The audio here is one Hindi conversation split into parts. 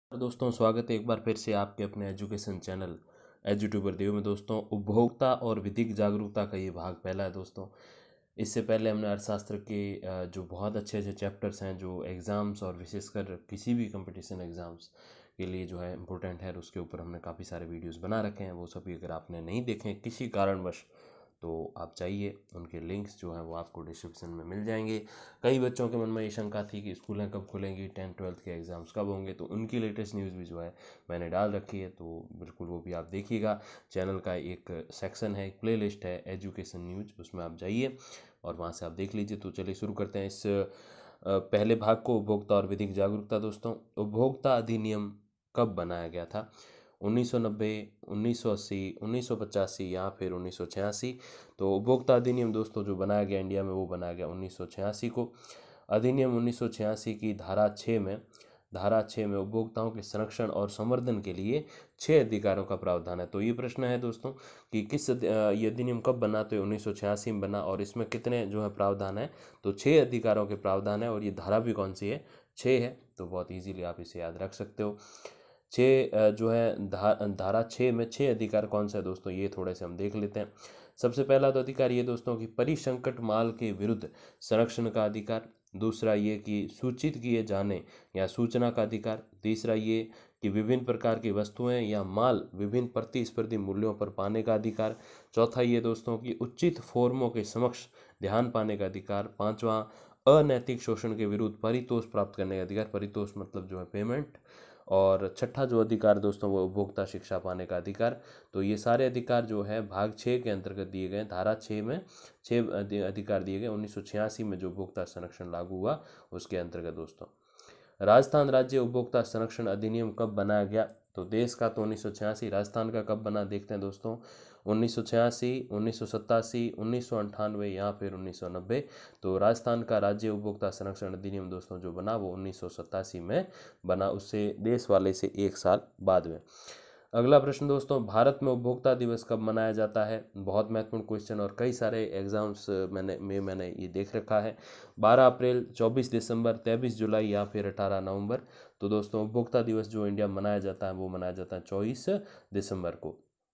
दोस्तों, स्वागत है एक बार फिर से आपके अपने एजुकेशन चैनल एजुट्यूबर देव में। दोस्तों, उपभोक्ता और विधिक जागरूकता का ये भाग पहला है। दोस्तों, इससे पहले हमने अर्थशास्त्र के जो बहुत अच्छे अच्छे चैप्टर्स हैं जो एग्ज़ाम्स और विशेषकर किसी भी कंपटीशन एग्ज़ाम्स के लिए जो है इम्पोर्टेंट है, उसके ऊपर हमने काफ़ी सारे वीडियोस बना रखे हैं। वो सभी अगर आपने नहीं देखे किसी कारणवश तो आप चाहिए, उनके लिंक्स जो हैं वो आपको डिस्क्रिप्शन में मिल जाएंगे। कई बच्चों के मन में ये शंका थी कि स्कूलें कब खुलेंगी, 10th-12th के एग्ज़ाम्स कब होंगे, तो उनकी लेटेस्ट न्यूज़ भी जो है मैंने डाल रखी है, तो बिल्कुल वो भी आप देखिएगा। चैनल का एक सेक्शन है, एक प्लेलिस्ट है एजुकेशन न्यूज़, उसमें आप जाइए और वहाँ से आप देख लीजिए। तो चलिए शुरू करते हैं इस पहले भाग को, उपभोक्ता और विधिक जागरूकता। दोस्तों, उपभोक्ता अधिनियम कब बनाया गया था? 1990, 1980, 1985 या फिर 1986। तो उपभोक्ता अधिनियम दोस्तों जो बनाया गया इंडिया में, वो बनाया गया 1986 को। अधिनियम 1986 की धारा 6 में उपभोक्ताओं के संरक्षण और संवर्धन के लिए 6 अधिकारों का प्रावधान है। तो ये प्रश्न है दोस्तों कि ये अधिनियम कब बना? तो 1986 में बना, और इसमें कितने जो है प्रावधान है? तो 6 अधिकारों के प्रावधान है, और ये धारा भी कौन सी है? 6 है। तो बहुत इजीली आप इसे याद रख सकते हो। जो है धारा 6 में 6 अधिकार कौन सा है दोस्तों, ये थोड़े से हम देख लेते हैं। सबसे पहला तो अधिकार ये दोस्तों कि परिसंकट माल के विरुद्ध संरक्षण का अधिकार। दूसरा ये कि सूचित किए जाने या सूचना का अधिकार। तीसरा ये कि विभिन्न प्रकार की वस्तुएं या माल विभिन्न प्रतिस्पर्धी मूल्यों पर पाने का अधिकार। चौथा ये दोस्तों कि उचित फोरमों के समक्ष ध्यान पाने का अधिकार। पांचवा, अनैतिक शोषण के विरुद्ध परितोष प्राप्त करने का अधिकार। परितोष मतलब जो है पेमेंट। और छठा जो अधिकार दोस्तों वो उपभोक्ता शिक्षा पाने का अधिकार। तो ये सारे अधिकार जो है भाग 6 के अंतर्गत दिए गए। धारा 6 में 6 अधिकार दिए गए 1986 में जो उपभोक्ता संरक्षण लागू हुआ उसके अंतर्गत। दोस्तों, राजस्थान राज्य उपभोक्ता संरक्षण अधिनियम कब बनाया गया? तो देश का तो 1986, राजस्थान का कब बना देखते हैं दोस्तों। 1986, 1987, 1998 या फिर 1990। तो राजस्थान का राज्य उपभोक्ता संरक्षण अधिनियम दोस्तों जो बना वो 1987 में बना, उससे देश वाले से 1 साल बाद में। अगला प्रश्न दोस्तों, भारत में उपभोक्ता दिवस कब मनाया जाता है? बहुत महत्वपूर्ण क्वेश्चन, और कई सारे एग्जाम्स मैंने ये देख रखा है। 12 अप्रैल, 24 दिसंबर, 23 जुलाई या फिर 18 नवंबर। तो दोस्तों, उपभोक्ता दिवस जो इंडिया में मनाया जाता है वो मनाया जाता है 24 दिसंबर को।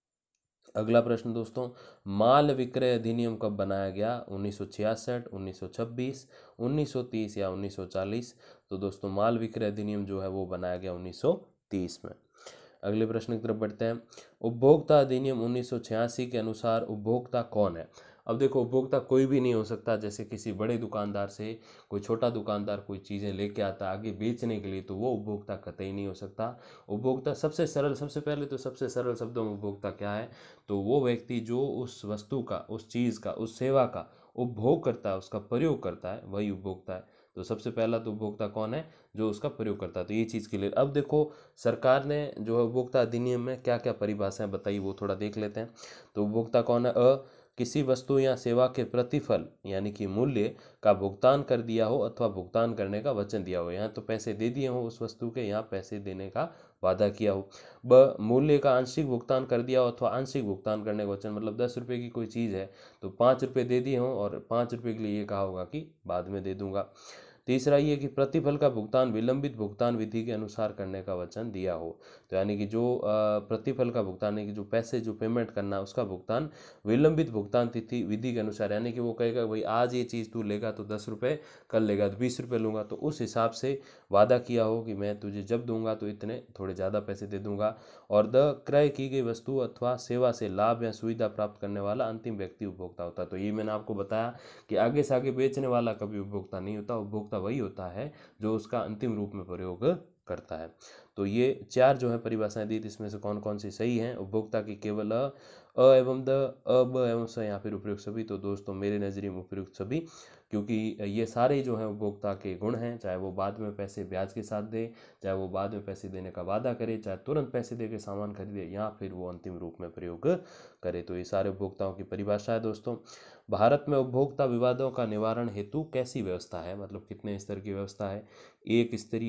अगला प्रश्न दोस्तों, माल विक्रय अधिनियम कब बनाया गया? 1966, 1926, 1930 या 1940। तो दोस्तों, माल विक्रय अधिनियम जो है वो बनाया गया 1930 में। अगले प्रश्न की तरफ बढ़ते हैं। उपभोक्ता अधिनियम 1986 के अनुसार उपभोक्ता कौन है? अब देखो, उपभोक्ता कोई भी नहीं हो सकता। जैसे किसी बड़े दुकानदार से कोई छोटा दुकानदार कोई चीज़ें लेके आता है आगे बेचने के लिए, तो वो उपभोक्ता कतई नहीं हो सकता। उपभोक्ता सबसे सरल, सबसे पहले तो सबसे सरल शब्दों में उपभोक्ता क्या है? तो वो व्यक्ति जो उस वस्तु का, उस चीज़ का, उस सेवा का उपभोग करता है, उसका प्रयोग करता है, वही उपभोक्ता है। तो सबसे पहला तो उपभोक्ता कौन है? जो उसका प्रयोग करता है। तो ये चीज़ क्लियर। अब देखो, सरकार ने जो है उपभोक्ता अधिनियम में क्या क्या परिभाषाएं बताई वो थोड़ा देख लेते हैं। तो उपभोक्ता कौन है? किसी वस्तु या सेवा के प्रतिफल यानी कि मूल्य का भुगतान कर दिया हो अथवा भुगतान करने का वचन दिया हो। यहाँ तो पैसे दे दिए हो उस वस्तु के, यहाँ पैसे देने का वादा किया हो। ब मूल्य का आंशिक भुगतान कर दिया हो अथवा आंशिक भुगतान करने का वचन, मतलब 10 रुपये की कोई चीज़ है तो 5 रुपये दे दिए हों और 5 रुपये के लिए ये कहा होगा कि बाद में दे दूंगा। तीसरा ये कि प्रतिफल का भुगतान विलंबित भुगतान विधि के अनुसार करने का वचन दिया हो। तो यानी कि जो प्रतिफल का भुगतान है कि जो पैसे जो पेमेंट करना है उसका भुगतान विलंबित भुगतान तिथि विधि के अनुसार, यानी कि वो कहेगा भाई आज ये चीज़ तू लेगा तो 10 रुपये, कल लेगा तो 20 रुपये लूँगा, तो उस हिसाब से वादा किया हो कि मैं तुझे जब दूंगा तो इतने थोड़े ज़्यादा पैसे दे दूंगा। और क्रय की गई वस्तु अथवा सेवा से लाभ या सुविधा प्राप्त करने वाला अंतिम व्यक्ति उपभोक्ता होता है। तो ये मैंने आपको बताया कि आगे से आगे बेचने वाला कभी उपभोक्ता नहीं होता। उपभोक्ता वही होता है जो उसका अंतिम रूप में प्रयोग करता है। तो ये 4 जो है परिभाषाएं दी, इसमें से कौन कौन सी सही हैं? उपभोक्ता की केवल अ एवं द, अ ब एवं स या फिर उपयुक्त सभी। तो दोस्तों, मेरे नज़रिए में उपयुक्त सभी, क्योंकि ये सारे जो हैं उपभोक्ता के गुण हैं। चाहे वो बाद में पैसे ब्याज के साथ दे, चाहे वो बाद में पैसे देने का वादा करे, चाहे तुरंत पैसे दे के सामान खरीदे, या फिर वो अंतिम रूप में प्रयोग करे। तो ये सारे उपभोक्ताओं की परिभाषा है। दोस्तों, भारत में उपभोक्ता विवादों का निवारण हेतु कैसी व्यवस्था है, मतलब कितने स्तर की व्यवस्था है? 1 स्तरीय,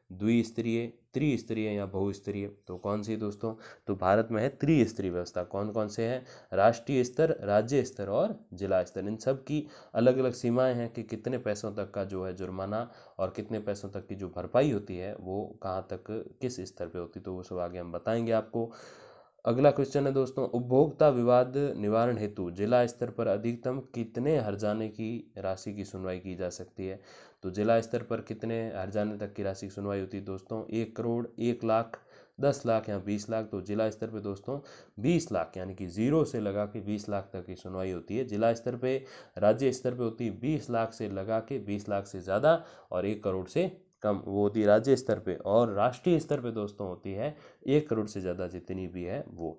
द्विस्तरीय, त्रिस्तरीय या बहुस्तरीय। तो कौन सी दोस्तों? तो भारत में है त्रिस्तरीय व्यवस्था। कौन कौन से हैं? राष्ट्रीय स्तर, राज्य स्तर और जिला स्तर। इन सब की अलग अलग सीमाएं हैं कि कितने पैसों तक का जो है जुर्माना और कितने पैसों तक की जो भरपाई होती है वो कहाँ तक किस स्तर पे होती है, तो वो सब आगे हम बताएंगे आपको। अगला क्वेश्चन है दोस्तों, उपभोक्ता विवाद निवारण हेतु जिला स्तर पर अधिकतम कितने हर्जाने की राशि की सुनवाई की जा सकती है? तो जिला स्तर पर कितने हर्जाने तक की राशि की सुनवाई होती है दोस्तों? 1 करोड़, 1 लाख, 10 लाख या 20 लाख। तो जिला स्तर पे दोस्तों 20 लाख, यानी कि 0 से लगा के 20 लाख तक की सुनवाई होती है जिला स्तर पे। राज्य स्तर पे होती है 20 लाख से लगा के 20 लाख से ज़्यादा, और 1 करोड़ से कम, वो होती है राज्य स्तर पे। और राष्ट्रीय स्तर पे दोस्तों होती है 1 करोड़ से ज़्यादा जितनी भी है वो।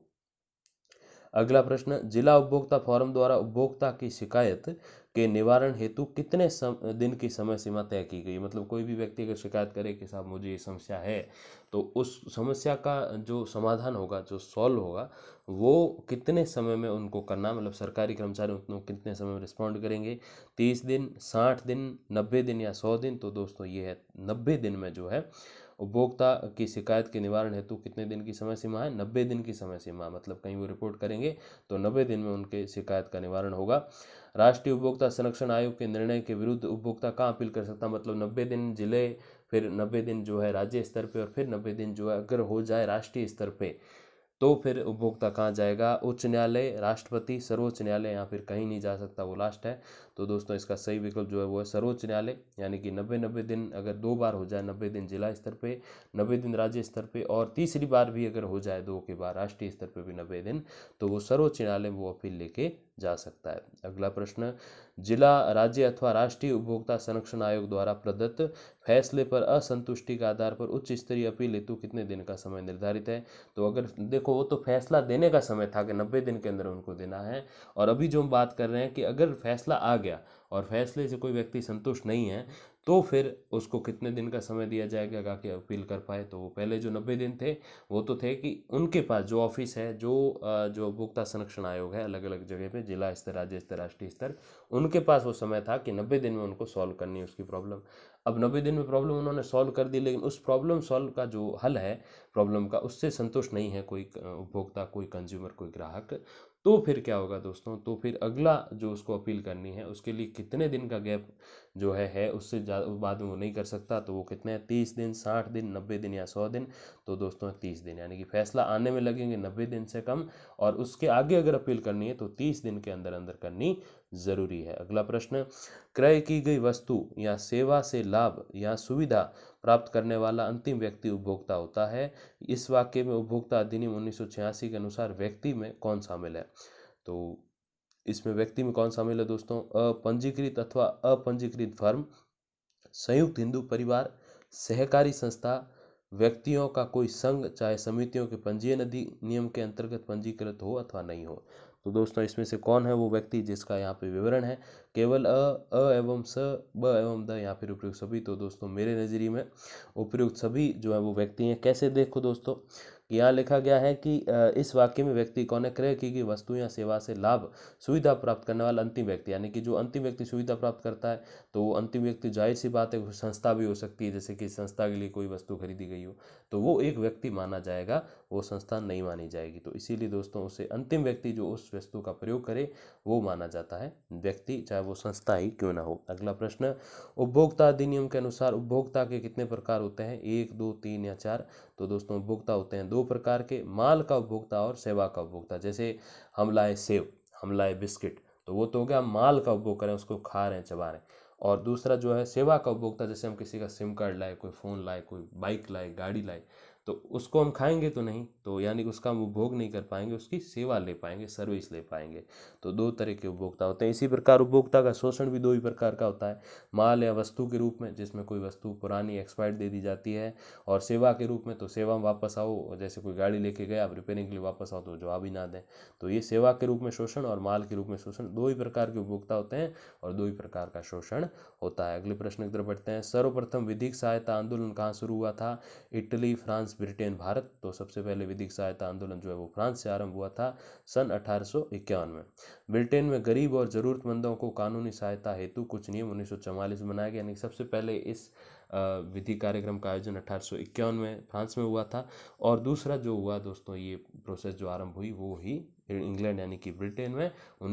अगला प्रश्न, जिला उपभोक्ता फोरम द्वारा उपभोक्ता की शिकायत के निवारण हेतु कितने दिन की समय सीमा तय की गई? मतलब कोई भी व्यक्ति अगर शिकायत करे कि साहब मुझे ये समस्या है, तो उस समस्या का जो समाधान होगा, जो सॉल्व होगा, वो कितने समय में उनको करना, मतलब सरकारी कर्मचारी उनको कितने समय में रिस्पॉन्ड करेंगे? 30 दिन, 60 दिन, 90 दिन या 100 दिन। तो दोस्तों ये है 90 दिन में जो है उपभोक्ता की शिकायत के निवारण हेतु कितने दिन की समय सीमा है? 90 दिन की समय सीमा। मतलब कहीं वो रिपोर्ट करेंगे तो 90 दिन में उनके शिकायत का निवारण होगा। राष्ट्रीय उपभोक्ता संरक्षण आयोग के निर्णय के विरुद्ध उपभोक्ता कहाँ अपील कर सकता है? मतलब 90 दिन जिले, फिर 90 दिन जो है राज्य स्तर पे, और फिर 90 दिन जो है अगर हो जाए राष्ट्रीय स्तर पे, तो फिर उपभोक्ता कहाँ जाएगा? उच्च न्यायालय, राष्ट्रपति, सर्वोच्च न्यायालय, या फिर कहीं नहीं जा सकता, वो लास्ट है। तो दोस्तों इसका सही विकल्प जो है वो है सर्वोच्च न्यायालय। यानी कि 90 दिन अगर 2 बार हो जाए, 90 दिन जिला स्तर पे, 90 दिन राज्य स्तर पे, और तीसरी बार भी अगर हो जाए 2 के बाद राष्ट्रीय स्तर पे भी 90 दिन, तो वो सर्वोच्च न्यायालय में वो अपील लेके जा सकता है। अगला प्रश्न, जिला, राज्य अथवा राष्ट्रीय उपभोक्ता संरक्षण आयोग द्वारा प्रदत्त फैसले पर असंतुष्टि के आधार पर उच्च स्तरीय अपील हेतु कितने दिन का समय निर्धारित है? तो अगर देखो, वो तो फैसला देने का समय था कि 90 दिन के अंदर उनको देना है, और अभी जो हम बात कर रहे हैं कि अगर फैसला आ गया और फैसले से कोई व्यक्ति संतुष्ट नहीं है, तो फिर उसको कितने दिन का समय दिया जाएगा कि अपील कर पाए? तो वो पहले जो 90 दिन थे वो तो थे कि उनके पास जो ऑफिस है, जो उपभोक्ता संरक्षण आयोग है अलग अलग जगह पे, जिला स्तर, राज्य स्तर, राष्ट्रीय स्तर, उनके पास वो समय था कि 90 दिन में उनको सॉल्व करनी है उसकी प्रॉब्लम। अब 90 दिन में प्रॉब्लम उन्होंने सॉल्व कर दी, लेकिन उस प्रॉब्लम सॉल्व का जो हल है प्रॉब्लम का, उससे संतुष्ट नहीं है कोई उपभोक्ता, कोई कंज्यूमर, कोई ग्राहक। तो फिर क्या होगा दोस्तों? तो फिर अगला जो उसको अपील करनी है उसके लिए कितने दिन का गैप जो है उससे ज़्यादा बाद में वो नहीं कर सकता। तो वो कितने हैं? 30 दिन, 60 दिन, 90 दिन या 100 दिन। तो दोस्तों 30 दिन, यानी कि फैसला आने में लगेंगे 90 दिन से कम, और उसके आगे अगर अपील करनी है तो 30 दिन के अंदर अंदर करनी जरूरी है। अगला प्रश्न, क्रय की गई वस्तु या सेवा से लाभ या सुविधा प्राप्त करने वाला अंतिम व्यक्ति उपभोक्ता होता है। इस वाक्य में उपभोक्ता अधिनियम 1986 के अनुसार व्यक्ति में कौन शामिल है? तो इसमें व्यक्ति में कौन शामिल है दोस्तों? अपंजीकृत अथवा अपंजीकृत फर्म, संयुक्त हिंदू परिवार, सहकारी संस्था, व्यक्तियों का कोई संघ, चाहे समितियों के पंजीयन अधिनियम के अंतर्गत पंजीकृत हो अथवा नहीं हो। तो दोस्तों इसमें से कौन है वो व्यक्ति जिसका यहाँ पे विवरण है? केवल अ एवं स, ब एवं द, या फिर उपयुक्त सभी। तो दोस्तों मेरे नज़रिए में उपयुक्त सभी जो है वो व्यक्ति हैं। कैसे? देखो दोस्तों, यहाँ लिखा गया है कि इस वाक्य में व्यक्ति कौन है? क्रय की गई वस्तु या सेवा से लाभ सुविधा प्राप्त करने वाला अंतिम व्यक्ति, यानी कि जो अंतिम व्यक्ति सुविधा प्राप्त करता है, तो वो अंतिम व्यक्ति जाहिर सी बात है संस्था भी हो सकती है, जैसे कि संस्था के लिए कोई वस्तु खरीदी गई हो, तो वो एक व्यक्ति माना जाएगा, वो संस्था नहीं मानी जाएगी। तो इसीलिए दोस्तों उसे अंतिम व्यक्ति जो उस वस्तु का प्रयोग करे वो माना जाता है व्यक्ति, चाहे वो संस्था ही क्यों ना हो। अगला प्रश्न, उपभोक्ता अधिनियम के अनुसार उपभोक्ता के कितने प्रकार होते हैं? 1, 2, 3 या 4। तो दोस्तों उपभोक्ता होते हैं 2 प्रकार के, माल का उपभोक्ता और सेवा का उपभोक्ता। जैसे हम लाए सेव, हम लाए बिस्किट, तो वो तो हो गया माल का उपभोग करें, उसको खा रहे हैं, चबा रहे हैं। और दूसरा जो है सेवा का उपभोक्ता, जैसे हम किसी का सिम कार्ड लाए, कोई फ़ोन लाए, कोई बाइक लाए, गाड़ी लाए, तो उसको हम खाएंगे तो नहीं, तो यानी कि उसका हम उपभोग नहीं कर पाएंगे, उसकी सेवा ले पाएंगे, सर्विस ले पाएंगे। तो 2 तरह के उपभोक्ता होते हैं। इसी प्रकार उपभोक्ता का शोषण भी 2 ही प्रकार का होता है, माल या वस्तु के रूप में, जिसमें कोई वस्तु पुरानी एक्सपायर्ड दे दी जाती है, और सेवा के रूप में, तो सेवा में वापस आओ, जैसे कोई गाड़ी लेके गया, आप रिपेयरिंग के लिए वापस आओ तो जवाब ही ना दें। तो ये सेवा के रूप में शोषण और माल के रूप में शोषण, 2 ही प्रकार के उपभोक्ता होते हैं और 2 ही प्रकार का शोषण होता है। अगले प्रश्न की तरफ बढ़ते हैं। सर्वप्रथम विधिक सहायता आंदोलन कहाँ शुरू हुआ था? Italy, France, Britain, Bharat. तो सबसे पहले विधिक सहायता आंदोलन जो है वो फ्रांस से आरंभ हुआ था सन 1851 में। ब्रिटेन में गरीब और ज़रूरतमंदों को कानूनी सहायता हेतु कुछ नियम 1944 में बनाया गया, यानी सबसे पहले इस विधि कार्यक्रम का आयोजन 1851 में फ्रांस में हुआ था। और दूसरा जो हुआ दोस्तों, ये प्रोसेस जो आरंभ हुई वो ही इंग्लैंड यानी कि ब्रिटेन में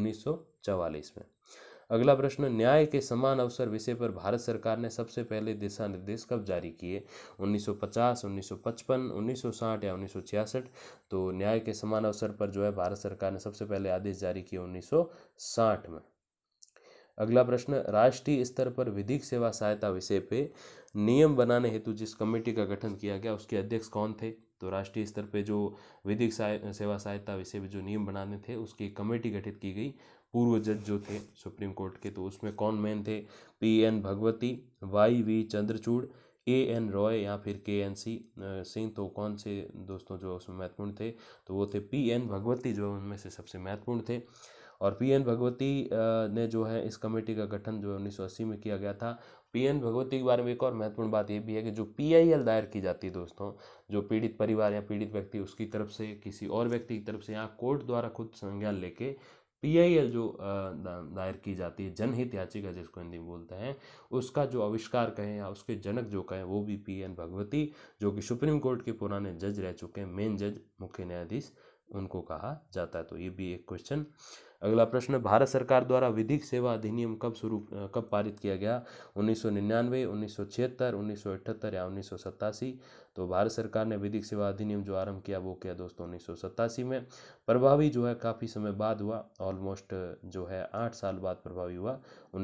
1944 में। अगला प्रश्न, न्याय के समान अवसर विषय पर भारत सरकार ने सबसे पहले दिशा निर्देश कब जारी किए? 1950, 1955, 1960 या 1966? तो न्याय के समान अवसर पर जो है भारत सरकार ने सबसे पहले आदेश जारी किए 1960 में। अगला प्रश्न, राष्ट्रीय स्तर पर विधिक सेवा सहायता विषय पे नियम बनाने हेतु जिस कमेटी का गठन किया गया उसके अध्यक्ष कौन थे? तो राष्ट्रीय स्तर पे जो विधिक सेवा सहायता विषय पे जो नियम बनाने थे उसकी कमेटी गठित की गई। पूर्व जज जो थे सुप्रीम कोर्ट के, तो उसमें कौन मेन थे? P N. Bhagwati, Y V. Chandrachud, A N. Roy या फिर के.एन.सी. सिंह? तो कौन से दोस्तों जो उसमें महत्वपूर्ण थे? तो वो थे पी.एन. भगवती, जो उनमें से सबसे महत्वपूर्ण थे। और पी.एन. भगवती ने जो है इस कमेटी का गठन जो 1980 में किया गया था। पी.एन. भगवती के बारे में एक और महत्वपूर्ण बात ये भी है कि जो पी.आई.एल. दायर की जाती है दोस्तों, जो पीड़ित परिवार या पीड़ित व्यक्ति उसकी तरफ से किसी और व्यक्ति की तरफ से यहाँ कोर्ट द्वारा खुद संज्ञान लेके पी.आई.एल. जो दायर की जाती है, जनहित याचिका जिसको हिंदी में बोलते हैं, उसका जो आविष्कार कहें या उसके जनक जो कहें वो भी पी.एन. भगवती, जो कि सुप्रीम कोर्ट के पुराने जज रह चुके हैं, मेन जज, मुख्य न्यायाधीश, उनको कहा जाता है। तो ये भी एक क्वेश्चन। अगला प्रश्न, भारत सरकार द्वारा विधिक सेवा अधिनियम कब पारित किया गया? 1999, 1976, 1978 या 1987? तो भारत सरकार ने विधिक सेवा अधिनियम जो आरंभ किया वो किया दोस्तों 1987 में। प्रभावी जो है काफ़ी समय बाद हुआ, ऑलमोस्ट जो है 8 साल बाद प्रभावी हुआ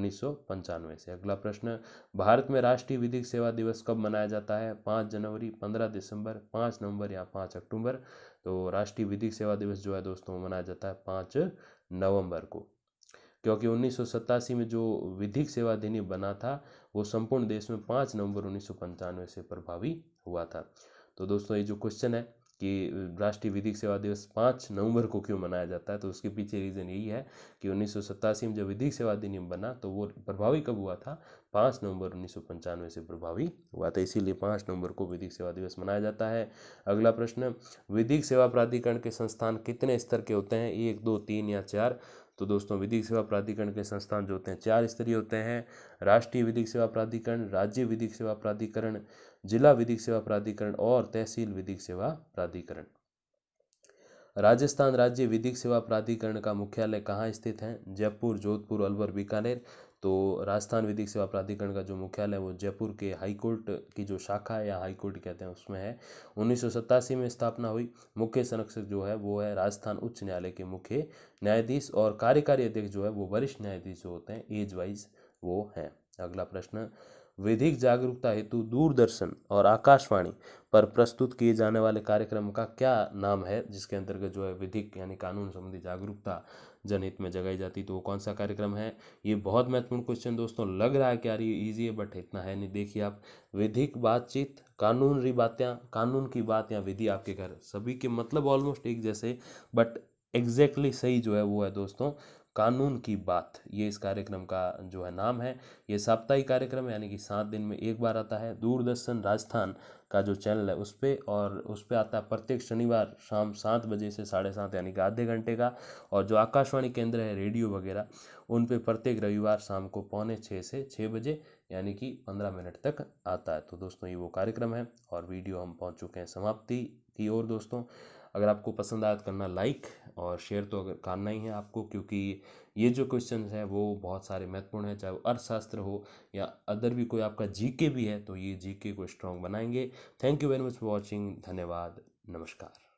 1995 से। अगला प्रश्न, भारत में राष्ट्रीय विधिक सेवा दिवस कब मनाया जाता है? 5 जनवरी, 15 दिसंबर, 5 नवंबर या 5 अक्टूबर? तो राष्ट्रीय विधिक सेवा दिवस जो है दोस्तों मनाया जाता है 5 नवंबर को, क्योंकि 1987 में जो विधिक सेवा अधिनियम बना था वो संपूर्ण देश में 5 नवंबर 1995 से प्रभावी हुआ था। तो दोस्तों ये जो क्वेश्चन है कि राष्ट्रीय विधिक सेवा दिवस 5 नवंबर को क्यों मनाया जाता है, तो उसके पीछे रीज़न यही है कि 1987 में जब विधिक सेवा अधिनियम बना तो वो प्रभावी कब हुआ था? 5 नवंबर 1995 से प्रभावी हुआ था, इसीलिए 5 नवंबर को विधिक सेवा दिवस मनाया जाता है। अगला प्रश्न, विधिक सेवा प्राधिकरण के संस्थान कितने स्तर के होते हैं? 1, 2, 3 या 4? तो दोस्तों विधिक सेवा प्राधिकरण के संस्थान जो होते हैं 4 स्तरीय होते हैं। राष्ट्रीय विधिक सेवा प्राधिकरण, राज्य विधिक सेवा प्राधिकरण, जिला विधिक सेवा प्राधिकरण और तहसील विधिक सेवा प्राधिकरण। राजस्थान राज्य विधिक सेवा प्राधिकरण का मुख्यालय कहाँ स्थित है? जयपुर, जोधपुर, अलवर, बीकानेर? तो राजस्थान विधिक सेवा प्राधिकरण का जो मुख्यालय है वो जयपुर के हाईकोर्ट की जो शाखा है या हाईकोर्ट कहते हैं उसमें है। 1987 में स्थापना हुई। मुख्य संरक्षक जो है वो है राजस्थान उच्च न्यायालय के मुख्य न्यायाधीश, और कार्यकारी अध्यक्ष जो है वो वरिष्ठ न्यायाधीश जो होते हैं एज वाइज वो हैं। अगला प्रश्न, विधिक जागरूकता हेतु दूरदर्शन और आकाशवाणी पर प्रस्तुत किए जाने वाले कार्यक्रम का क्या नाम है, जिसके अंतर्गत जो है विधिक यानी कानून संबंधी जागरूकता जनहित में जगाई जाती, तो वो कौन सा कार्यक्रम है? ये बहुत महत्वपूर्ण क्वेश्चन दोस्तों, लग रहा है कि यार ये ईजी है बट इतना है नहीं। देखिए आप, विधिक बातचीत, कानूनी बातें, कानून की बात या विधि आपके घर, सभी के मतलब ऑलमोस्ट एक जैसे, बट एग्जैक्टली सही जो है वो है दोस्तों कानून की बात। ये इस कार्यक्रम का जो है नाम है। ये साप्ताहिक कार्यक्रम है, यानी कि 7 दिन में एक बार आता है। दूरदर्शन राजस्थान का जो चैनल है उस पर, और उस पर आता है प्रत्येक शनिवार शाम 7 बजे से 7:30 यानी कि आधे घंटे का। और जो आकाशवाणी केंद्र है, रेडियो वगैरह, उन पे प्रत्येक रविवार शाम को 5:45 से 6 बजे यानी कि 15 मिनट तक आता है। तो दोस्तों ये वो कार्यक्रम है, और वीडियो हम पहुंच चुके हैं समाप्ति की ओर दोस्तों। अगर आपको पसंद आया तो करना लाइक, और शेयर तो अगर करना ही है आपको, क्योंकि ये जो क्वेश्चन है वो बहुत सारे महत्वपूर्ण है, चाहे वो अर्थशास्त्र हो या अदर भी कोई आपका जीके भी है, तो ये जीके को स्ट्रॉन्ग बनाएंगे। Thank you very much for watching. धन्यवाद, नमस्कार।